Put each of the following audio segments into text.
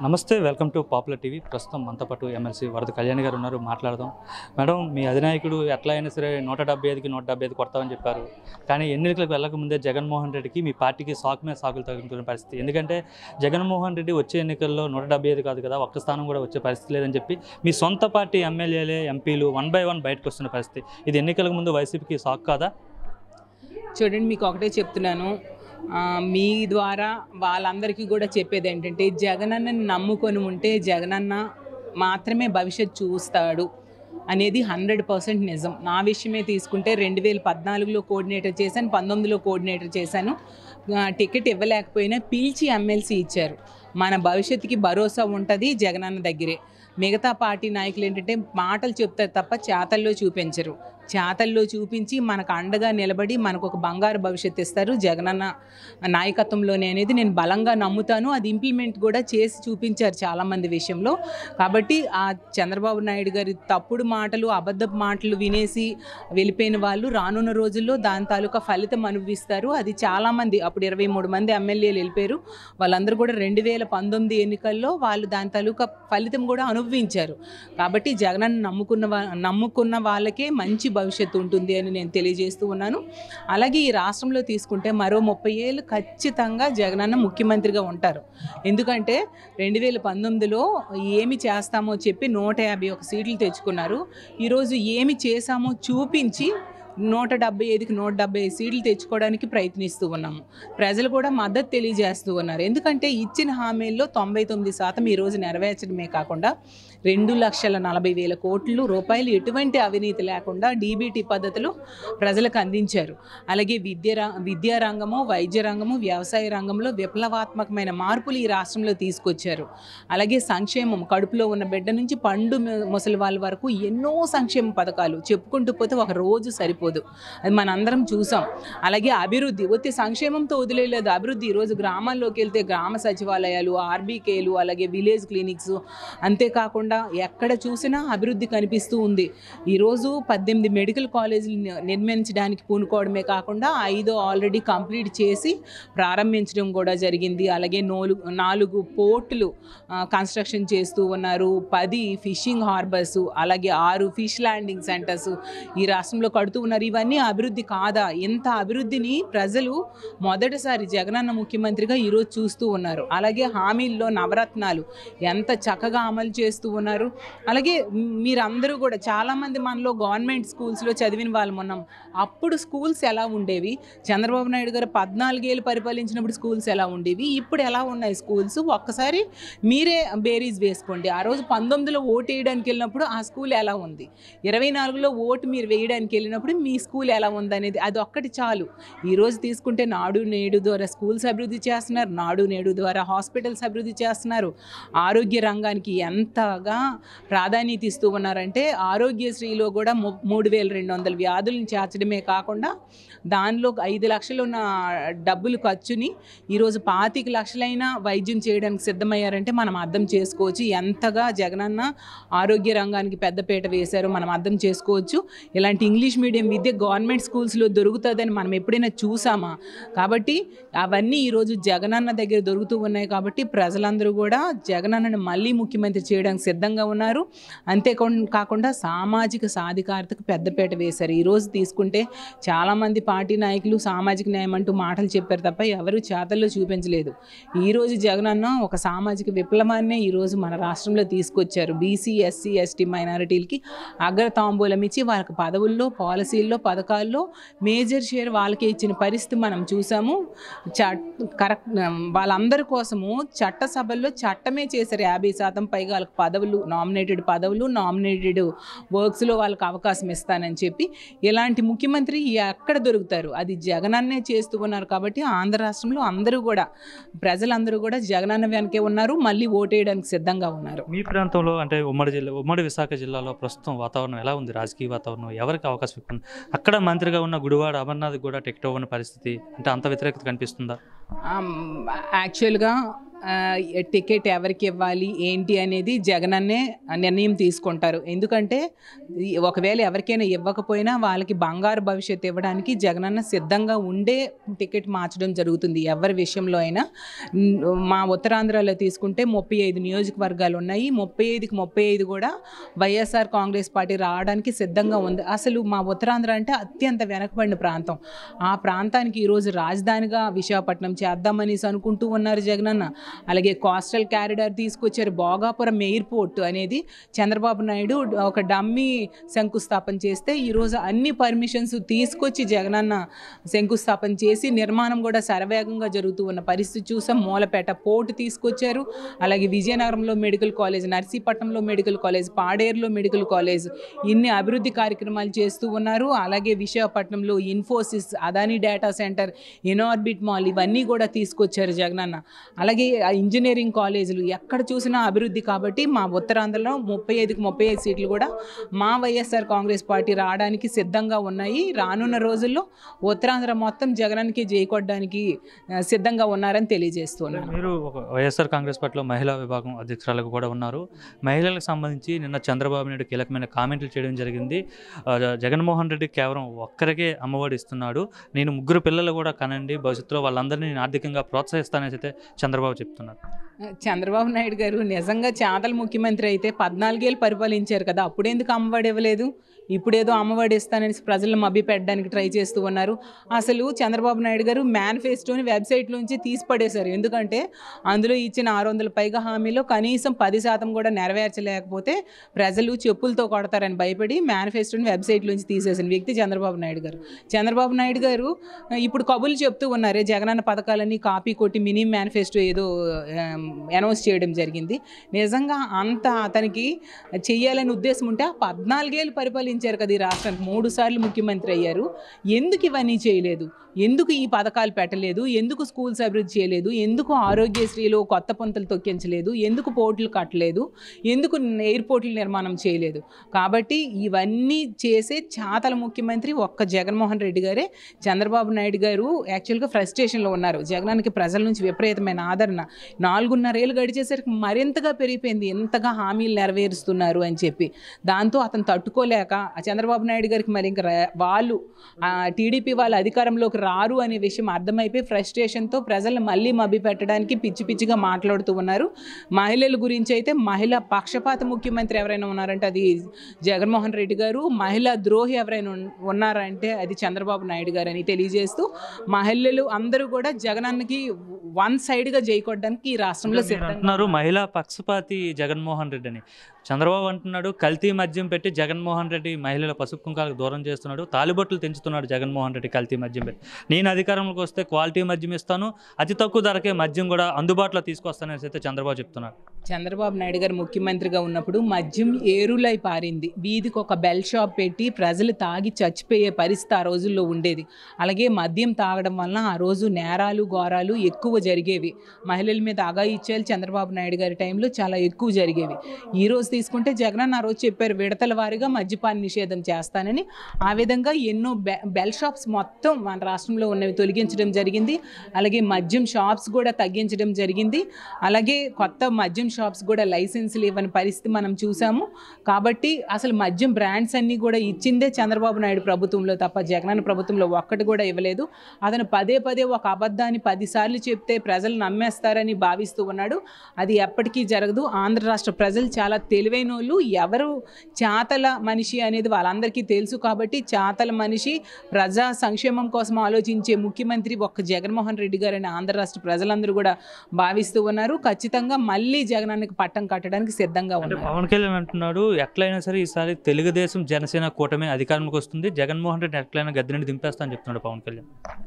నమస్తే, welcome to popular TV. ప్రస్తుతం మనతో పాటు ఎమ్మెల్సీ వరద కళ్యాణ్ గారు ఉన్నారు. మాట్లాడదాం. మేడం, మీ అధినాయకుడు ఎట్లా అయినా సరే 175కి 175 కొడతామని చెప్పారు. కానీ ఎన్నికలకు వెళ్ళక ముందే జగన్మోహన్ రెడ్డికి మీ పార్టీకి సాకు మీద సాకులు తగ్గుతున్న పరిస్థితి. ఎందుకంటే జగన్మోహన్ రెడ్డి వచ్చే ఎన్నికల్లో 175 కాదు కదా, ఒక్క స్థానం కూడా వచ్చే పరిస్థితి లేదని చెప్పి మీ సొంత పార్టీ ఎమ్మెల్యేలే ఎంపీలు 1 by 1 బయటకు వస్తున్న పరిస్థితి. ఇది ఎన్నికలకు ముందు వైసీపీకి సాకు కాదా? చూడండి, మీకు ఒకటే చెప్తున్నాను. మీ ద్వారా వాళ్ళందరికీ కూడా చెప్పేది ఏంటంటే, జగనన్నని నమ్ముకొని ఉంటే జగనన్న మాత్రమే భవిష్యత్తు చూస్తాడు అనేది 100% నిజం. నా విషయమే తీసుకుంటే 2014లో కోఆర్డినేటర్ చేశాను, 19లో కోఆర్డినేటర్ చేశాను. టికెట్ ఇవ్వలేకపోయినా పిలిచి ఎమ్మెల్సీ ఇచ్చారు. మన భవిష్యత్తుకి భరోసా ఉంటుంది జగనన్న దగ్గరే. మిగతా పార్టీ నాయకులు ఏంటంటే మాటలు చెప్తారు తప్ప చేతల్లో చూపించరు. చేతల్లో చూపించి మనకు అండగా నిలబడి మనకు ఒక బంగారు భవిష్యత్తు ఇస్తారు జగనన్న నాయకత్వంలోనే అనేది నేను బలంగా నమ్ముతాను. అది ఇంప్లిమెంట్ కూడా చేసి చూపించారు చాలామంది విషయంలో. కాబట్టి ఆ చంద్రబాబు నాయుడు గారి తప్పుడు మాటలు, అబద్ధపు మాటలు వినేసి వెళ్ళిపోయిన వాళ్ళు రానున్న రోజుల్లో దాని తాలూకా ఫలితం అనుభవిస్తారు. అది చాలామంది, అప్పుడు 23 మంది ఎమ్మెల్యేలు వెళ్ళిపోయారు. వాళ్ళందరూ కూడా 2019 ఎన్నికల్లో వాళ్ళు దాని తాలూకా ఫలితం కూడా అనుభవించారు. కాబట్టి జగనన్న నమ్ముకున్న వాళ్ళకే మంచి భవిష్యత్తు ఉంటుంది అని నేను తెలియజేస్తూ ఉన్నాను. అలాగే ఈ రాష్ట్రంలో తీసుకుంటే మరో 30 ఏళ్ళు ఖచ్చితంగా జగనన్న ముఖ్యమంత్రిగా ఉంటారు. ఎందుకంటే 2019లో ఏమి చేస్తామో చెప్పి 151 సీట్లు తెచ్చుకున్నారు. ఈరోజు ఏమి చేశామో చూపించి 175కి 175 సీట్లు తెచ్చుకోవడానికి ప్రయత్నిస్తూ ఉన్నాము. ప్రజలు కూడా మద్దతు తెలియజేస్తూ ఉన్నారు. ఎందుకంటే ఇచ్చిన హామీల్లో 99% ఈరోజు నెరవేర్చడమే కాకుండా 2,40,000 కోట్ల రూపాయలు ఎటువంటి అవినీతి లేకుండా డీబీటీ పద్ధతులు ప్రజలకు అందించారు. అలాగే విద్యా రంగము, వైద్య రంగము, వ్యవసాయ రంగంలో విప్లవాత్మకమైన మార్పులు ఈ రాష్ట్రంలో తీసుకొచ్చారు. అలాగే సంక్షేమం, కడుపులో ఉన్న బిడ్డ నుంచి పండు ముసలి వాళ్ళ వరకు ఎన్నో సంక్షేమ పథకాలు చెప్పుకుంటూ పోతే ఒక రోజు సరిపోదు. అది మనందరం చూసాం. అలాగే అభివృద్ధి, ఒత్తి సంక్షేమంతో వదిలేదు అభివృద్ధి. ఈరోజు గ్రామాల్లోకి వెళ్తే గ్రామ సచివాలయాలు, ఆర్బీకేలు, అలాగే విలేజ్ క్లినిక్స్, అంతేకాకుండా ఎక్కడ చూసినా అభివృద్ధి కనిపిస్తూ ఉంది. ఈరోజు 18 మెడికల్ కాలేజీలు నిర్మించడానికి పూనుకోవడమే కాకుండా 5 ఆల్రెడీ కంప్లీట్ చేసి ప్రారంభించడం కూడా జరిగింది. అలాగే 4 పోర్టులు కన్స్ట్రక్షన్ చేస్తూ ఉన్నారు. 10 ఫిషింగ్ హార్బర్స్, అలాగే 6 ఫిష్ ల్యాండింగ్ సెంటర్స్ ఈ రాష్ట్రంలో కడుతూ ఉన్నారు. ఇవన్నీ అభివృద్ధి కాదా? ఇంత అభివృద్ధిని ప్రజలు మొదటిసారి జగనన్న ముఖ్యమంత్రిగా ఈరోజు చూస్తూ ఉన్నారు. అలాగే హామీల్లో నవరత్నాలు ఎంత చక్కగా అమలు చేస్తూ ఉన్నారు. అలాగే మీరందరూ కూడా చాలామంది మనలో గవర్నమెంట్ స్కూల్స్లో చదివిన వాళ్ళం ఉన్నాం. అప్పుడు స్కూల్స్ ఎలా ఉండేవి? చంద్రబాబు నాయుడు గారు 14 ఏళ్ళు పరిపాలించినప్పుడు స్కూల్స్ ఎలా ఉండేవి, ఇప్పుడు ఎలా ఉన్నాయి స్కూల్స్? ఒక్కసారి మీరే బేరీజ్ వేసుకోండి. ఆ రోజు 19లో ఓటు వేయడానికి వెళ్ళినప్పుడు ఆ స్కూల్ ఎలా ఉంది, 24లో ఓటు మీరు వేయడానికి వెళ్ళినప్పుడు మీ స్కూల్ ఎలా ఉంది అనేది అది ఒక్కటి చాలు. ఈరోజు తీసుకుంటే నాడు నేడు ద్వారా స్కూల్స్ అభివృద్ధి చేస్తున్నారు, నాడు నేడు ద్వారా హాస్పిటల్స్ అభివృద్ధి చేస్తున్నారు. ఆరోగ్య రంగానికి ఎంతగా ప్రాధాన్యత ఇస్తూ ఉన్నారంటే ఆరోగ్యశ్రీలో కూడా 3,200 వ్యాధులను చేర్చడమే కాకుండా దానిలో 5 లక్షలు ఉన్న డబ్బులు ఖర్చుని ఈరోజు 25 లక్షలైనా వైద్యం చేయడానికి సిద్ధమయ్యారంటే మనం అర్థం చేసుకోవచ్చు ఎంతగా జగనన్న ఆరోగ్య రంగానికి పెద్దపీట వేశారో మనం అర్థం చేసుకోవచ్చు. ఇలాంటి ఇంగ్లీష్ మీడియం విద్య గవర్నమెంట్ స్కూల్స్లో దొరుకుతుందని మనం ఎప్పుడైనా చూసామా? కాబట్టి అవన్నీ ఈరోజు జగనన్న దగ్గర దొరుకుతూ ఉన్నాయి. కాబట్టి ప్రజలందరూ కూడా జగనన్నను మళ్ళీ ముఖ్యమంత్రి చేయడానికి సిద్ధంగా ఉన్నారు. అంతేకాకుండా సామాజిక సాధికారతకు పెద్దపీట వేశారు. ఈరోజు తీసుకుంటే చాలామంది పార్టీ నాయకులు సామాజిక న్యాయం అంటూ మాటలు చెప్పారు తప్ప ఎవరు చేతల్లో చూపించలేదు. ఈరోజు జగనన్న ఒక సామాజిక విప్లవాన్నే ఈరోజు మన రాష్ట్రంలో తీసుకొచ్చారు. బీసీ, ఎస్సీ, ఎస్టీ మైనారిటీలకి అగ్ర తాంబూలం ఇచ్చి వాళ్ళకి పదవుల్లో, పాలసీల్లో, పథకాల్లో మేజర్ షేర్ వాళ్ళకే ఇచ్చిన పరిస్థితి మనం చూసాము. కరెక్ట్, వాళ్ళందరి కోసము చట్టసభల్లో చట్టమే చేశారు. 50% పైగా వాళ్ళకి పదవులు, నామినేటెడ్ పదవులు, నామినేటెడ్ వర్క్స్లో వాళ్ళకి అవకాశం ఇస్తానని చెప్పి. ఇలాంటి ముఖ్యమంత్రి ఎక్కడ దొరుకుతారు? అది జగనన్నే చేస్తూ ఉన్నారు. కాబట్టి ఆంధ్ర రాష్ట్రంలో అందరూ కూడా, ప్రజలందరూ కూడా జగనన్న వెనకే ఉన్నారు, మళ్ళీ ఓటేయడానికి సిద్ధంగా ఉన్నారు. మీ ప్రాంతంలో అంటే ఉమ్మడి విశాఖ జిల్లాలో ప్రస్తుతం వాతావరణం ఎలా ఉంది? రాజకీయ వాతావరణం ఎవరికి అవకాశం ఇస్తుంది? అక్కడ మంత్రిగా ఉన్న గుడివాడ అమర్నాథ్ కూడా టికెట్ ఇవ్వని పరిస్థితి, అంటే అంత వ్యతిరేకత కనిపిస్తుందా? యాక్చువల్గా టికెట్ ఎవరికి ఇవ్వాలి ఏంటి అనేది జగనన్నే నిర్ణయం తీసుకుంటారు. ఎందుకంటే ఒకవేళ ఎవరికైనా ఇవ్వకపోయినా వాళ్ళకి బంగారు భవిష్యత్తు ఇవ్వడానికి జగనన్న సిద్ధంగా ఉండే టికెట్ మార్చడం జరుగుతుంది ఎవరి విషయంలో అయినా. మా ఉత్తరాంధ్రలో తీసుకుంటే 35 నియోజకవర్గాలు ఉన్నాయి. 35కి 35 కూడా వైఎస్ఆర్ కాంగ్రెస్ పార్టీ రావడానికి సిద్ధంగా ఉంది. అసలు మా ఉత్తరాంధ్ర అంటే అత్యంత వెనకబడిన ప్రాంతం. ఆ ప్రాంతానికి ఈరోజు రాజధానిగా విశాఖపట్నం చేద్దామనేసి అనుకుంటూ ఉన్నారు జగనన్న. అలాగే కోస్టల్ క్యారిడార్ తీసుకొచ్చారు. భోగాపురం ఎయిర్పోర్ట్ అనేది చంద్రబాబు నాయుడు ఒక డమ్మీ శంకుస్థాపన చేస్తే ఈరోజు అన్ని పర్మిషన్స్ తీసుకొచ్చి జగనన్న శంకుస్థాపన చేసి నిర్మాణం కూడా శరవేగంగా జరుగుతూ ఉన్న పరిస్థితి చూసాం. మూలపేట పోర్టు తీసుకొచ్చారు. అలాగే విజయనగరంలో మెడికల్ కాలేజ్, నర్సీపట్నంలో మెడికల్ కాలేజ్, పాడేరులో మెడికల్ కాలేజ్, ఇన్ని అభివృద్ధి కార్యక్రమాలు చేస్తూ ఉన్నారు. అలాగే విశాఖపట్నంలో Infosys, Adani data center, Inorbit mall ఇవన్నీ కూడా తీసుకొచ్చారు జగనన్న. అలాగే ఆ ఇంజనీరింగ్ కాలేజీలు ఎక్కడ చూసినా అభివృద్ధి. కాబట్టి మా ఉత్తరాంధ్రలో 35కి 35 సీట్లు కూడా మా వైఎస్ఆర్ కాంగ్రెస్ పార్టీ రావడానికి సిద్ధంగా ఉన్నాయి. రానున్న రోజుల్లో ఉత్తరాంధ్ర మొత్తం జగనానికి జైకొట్టడానికి సిద్ధంగా ఉన్నారని తెలియజేస్తున్నారు. మీరు ఒక వైఎస్ఆర్ కాంగ్రెస్ పార్టీలో మహిళా విభాగం అధ్యక్షురాలకు కూడా ఉన్నారు. మహిళలకు సంబంధించి నిన్న చంద్రబాబు నాయుడు కీలకమైన కామెంట్లు చేయడం జరిగింది. జగన్మోహన్ రెడ్డి కేవలం ఒక్కరికే అమ్మఒడి ఇస్తున్నాడు, నేను 3 పిల్లలు కూడా కనండి, భవిష్యత్తులో వాళ్ళందరినీ నేను ఆర్థికంగా ప్రోత్సహిస్తానని అయితే చంద్రబాబు చెప్తున్నారు. చంద్రబాబు నాయుడు గారు నిజంగా చాదల ముఖ్యమంత్రి అయితే 14 ఏళ్ళు పరిపాలించారు కదా, అప్పుడెందుకు అమ్మఒడి ఇవ్వలేదు? ఇప్పుడేదో అమ్మఒడి ఇస్తానని ప్రజలను మభ్యపెట్టడానికి ట్రై చేస్తూ ఉన్నారు. అసలు చంద్రబాబు నాయుడు గారు మేనిఫెస్టోని వెబ్సైట్లోంచి తీసి పడేశారు. ఎందుకంటే అందులో ఇచ్చిన 600 పైగా హామీలో కనీసం 10% కూడా నెరవేర్చలేకపోతే ప్రజలు చెప్పులతో కొడతారని భయపడి మేనిఫెస్టోని వెబ్సైట్లోంచి తీసేసిన వ్యక్తి చంద్రబాబు నాయుడు గారు. చంద్రబాబు నాయుడు గారు ఇప్పుడు కబుర్లు చెప్తూ ఉన్నారే, జగనన్న పథకాలన్నీ కాపీ కొట్టి మినీ మేనిఫెస్టో ఏదో అనౌన్స్ చేయడం జరిగింది. నిజంగా అంత అతనికి చెయ్యాలని ఉద్దేశం ఉంటే 14 ఏళ్ళు పరిపాలించారు కదా ఈ రాష్ట్రానికి, 3 సార్లు ముఖ్యమంత్రి అయ్యారు. ఎందుకు ఇవన్నీ చేయలేదు? ఎందుకు ఈ పథకాలు పెట్టలేదు? ఎందుకు స్కూల్స్ అభివృద్ధి చేయలేదు? ఎందుకు ఆరోగ్యశ్రీలో కొత్త పంతులు తొక్కించలేదు? ఎందుకు పోర్టులు కట్టలేదు? ఎందుకు ఎయిర్పోర్టుల నిర్మాణం చేయలేదు? కాబట్టి ఇవన్నీ చేసే చాతల ముఖ్యమంత్రి ఒక్క జగన్మోహన్ రెడ్డి గారే. చంద్రబాబు నాయుడు గారు యాక్చువల్గా ఫ్రస్ట్రేషన్లో ఉన్నారు. జగనానికి ప్రజల నుంచి విపరీతమైన ఆదరణ 4.5 ఏళ్ళు గడిచేసరికి మరింతగా పెరిగిపోయింది, ఎంతగా హామీలు నెరవేరుస్తున్నారు అని చెప్పి. దాంతో అతను తట్టుకోలేక చంద్రబాబు నాయుడు గారికి మరి ఇంకా వాళ్ళు టీడీపీ వాళ్ళు అధికారంలోకి రారు అనే విషయం అర్థమైపోయి ఫ్రస్ట్రేషన్తో ప్రజలను మళ్ళీ మభ్య పెట్టడానికి పిచ్చి పిచ్చిగా మాట్లాడుతూ ఉన్నారు. మహిళల గురించి అయితే మహిళా పక్షపాత ముఖ్యమంత్రి ఎవరైనా ఉన్నారంటే అది జగన్మోహన్ రెడ్డి గారు, మహిళా ద్రోహి ఎవరైనా ఉన్నారంటే అది చంద్రబాబు నాయుడు గారు అని తెలియజేస్తూ మహిళలు అందరూ కూడా జగనానికి వన్ సైడ్గా జైకొట్టడానికి ఈ రాష్ట్రంలో అంటున్నారు. మహిళా పక్షపాతి జగన్మోహన్ రెడ్డి అని చంద్రబాబు అంటున్నాడు. కల్తీ మద్యం పెట్టి జగన్మోహన్ రెడ్డి మహిళల పసుపు కుంకాలకు దూరం చేస్తున్నాడు, తాలిబొట్లు తెంచుతున్నాడు జగన్మోహన్ రెడ్డి కల్తీ మద్యం పెట్టి. నేను అధికారంలోకి వస్తే క్వాలిటీ మద్యం ఇస్తాను, అతి తక్కువ ధరకే మద్యం కూడా అందుబాటులో తీసుకొస్తానని అయితే చంద్రబాబు చెప్తున్నాడు. చంద్రబాబు నాయుడు గారు ముఖ్యమంత్రిగా ఉన్నప్పుడు మద్యం ఏరులై పారింది. వీధికి ఒక బెల్ షాప్ పెట్టి ప్రజలు తాగి చచ్చిపోయే పరిస్థితి ఆ రోజుల్లో ఉండేది. అలాగే మద్యం తాగడం వలన ఆ రోజు నేరాలు ఘోరాలు ఎక్కువ జరిగేవి. మహిళల మీద అఘాయిత్యాలు చంద్రబాబు నాయుడు గారి టైంలో చాలా ఎక్కువ జరిగేవి. ఈరోజు తీసుకుంటే జగన్ ఆ రోజు చెప్పారు విడతల వారీగా మద్యపాన నిషేధం చేస్తానని. ఆ విధంగా ఎన్నో బెల్ షాప్స్ మొత్తం మన రాష్ట్రంలో ఉన్నవి తొలగించడం జరిగింది. అలాగే మద్యం షాప్స్ కూడా తగ్గించడం జరిగింది. అలాగే కొత్త మద్యం షాప్స్ కూడా లైసెన్సులు ఇవ్వని పరిస్థితి మనం చూసాము. కాబట్టి అసలు మద్యం బ్రాండ్స్ అన్నీ కూడా ఇచ్చిందే చంద్రబాబు నాయుడు ప్రభుత్వంలో తప్ప జగనన్న ప్రభుత్వంలో ఒక్కటి కూడా ఇవ్వలేదు. అతను పదే పదే ఒక అబద్ధాన్ని 10 సార్లు చెప్తే ప్రజలు నమ్మేస్తారని భావిస్తూ ఉన్నాడు. అది ఎప్పటికీ జరగదు. ఆంధ్ర రాష్ట్ర ప్రజలు చాలా తెలివైన వాళ్ళు. ఎవరు చాతల మనిషి అనేది వాళ్ళందరికీ తెలుసు. కాబట్టి చాతల మనిషి ప్రజా సంక్షేమం కోసం ఆలోచించే ముఖ్యమంత్రి ఒక్క జగన్మోహన్ రెడ్డి గారని ఆంధ్ర రాష్ట్ర ప్రజలందరూ కూడా భావిస్తూ ఉన్నారు. ఖచ్చితంగా మళ్ళీ జగనానికి పట్టం కట్టడానికి సిద్ధంగా ఉన్నారు. పవన్ కళ్యాణ్ అంటున్నాడు ఎట్లయినా సరే ఈసారి తెలుగుదేశం జనసేన కూటమి అధికారంలోకి వస్తుంది, జగన్మోహన్ రెడ్డి ఎట్లయినా గద్దె నుండి దింపేస్తా అని చెప్తున్నాడు పవన్ కళ్యాణ్.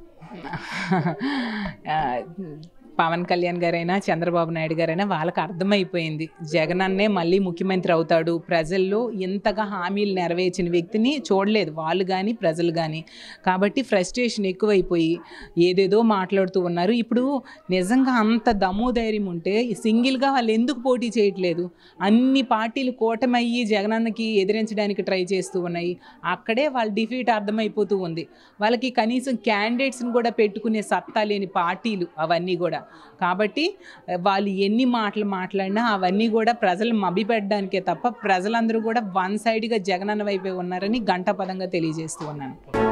పవన్ కళ్యాణ్ గారైనా చంద్రబాబు నాయుడు గారైనా వాళ్ళకి అర్థమైపోయింది జగనన్నే మళ్ళీ ముఖ్యమంత్రి అవుతాడు. ప్రజల్లో ఇంతగా హామీలు నెరవేర్చిన వ్యక్తిని చూడలేదు వాళ్ళు కానీ ప్రజలు కానీ. కాబట్టి ఫ్రస్ట్రేషన్ ఎక్కువైపోయి ఏదేదో మాట్లాడుతూ ఉన్నారు. ఇప్పుడు నిజంగా అంత దమ్ము ధైర్యం ఉంటే సింగిల్గా వాళ్ళు ఎందుకు పోటీ చేయట్లేదు? అన్ని పార్టీలు కూటమయ్యి జగనన్నకి ఎదిరించడానికి ట్రై చేస్తూ ఉన్నాయి. అక్కడే వాళ్ళ డిఫీట్ అర్థమైపోతూ ఉంది. వాళ్ళకి కనీసం క్యాండిడేట్స్ని కూడా పెట్టుకునే సత్తా లేని పార్టీలు అవన్నీ కూడా. కాబట్టి వాళ్ళు ఎన్ని మాటలు మాట్లాడినా అవన్నీ కూడా ప్రజలు మభ్యపెట్టడానికే తప్ప ప్రజలందరూ కూడా వన్ సైడ్గా జగనన్న వైపే ఉన్నారని ఘంటాపదంగా తెలియజేస్తూ ఉన్నాను.